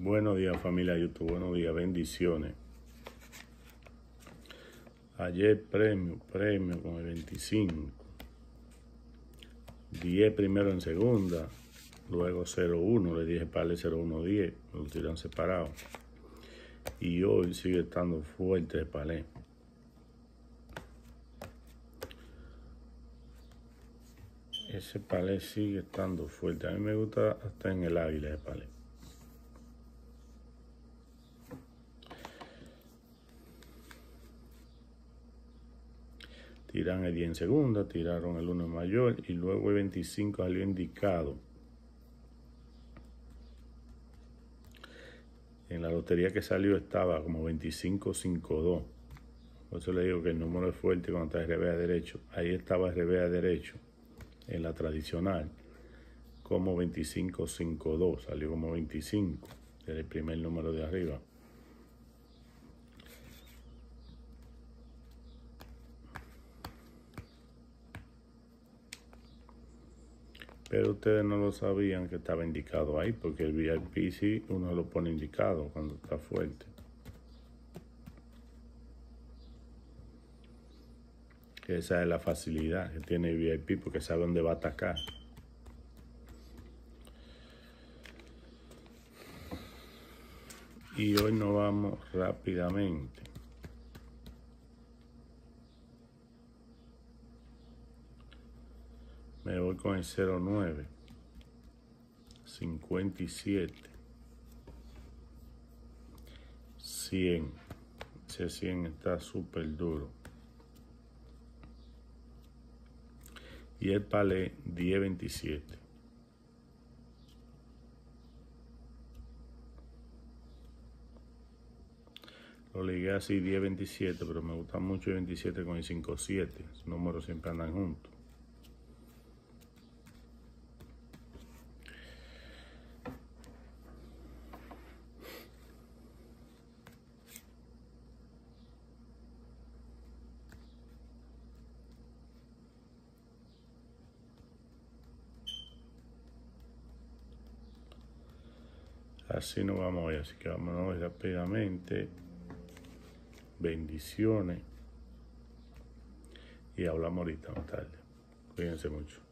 Buenos días, familia YouTube, buenos días, bendiciones. Ayer premio con el 25. 10 primero en segunda, luego 0-1, le dije para el 0-1-10, lo tiran separado. Y hoy sigue estando fuerte el palé. Ese palé sigue estando fuerte. A mí me gusta hasta en el águila de palé. Tiran el 10 en segunda, tiraron el 1 en mayor y luego el 25 salió indicado. En la lotería que salió estaba como 25-5-2. Por eso le digo que el número es fuerte cuando está RB a derecho. Ahí estaba RB a derecho en la tradicional como 25-5-2. Salió como 25. Era el primer número de arriba. Pero ustedes no lo sabían que estaba indicado ahí, porque el VIP sí uno lo pone indicado cuando está fuerte. Esa es la facilidad que tiene el VIP, porque sabe dónde va a atacar. Y hoy nos vamos rápidamente. Me voy con el 09, 57, 100. Ese 100 está súper duro. Y el palé 10-27. Lo ligué así 10-27, pero me gusta mucho el 27 con el 5-7. Los números siempre andan juntos. Así nos vamos hoy, así que vámonos rápidamente. Bendiciones. Y hablamos ahorita más tarde. Cuídense mucho.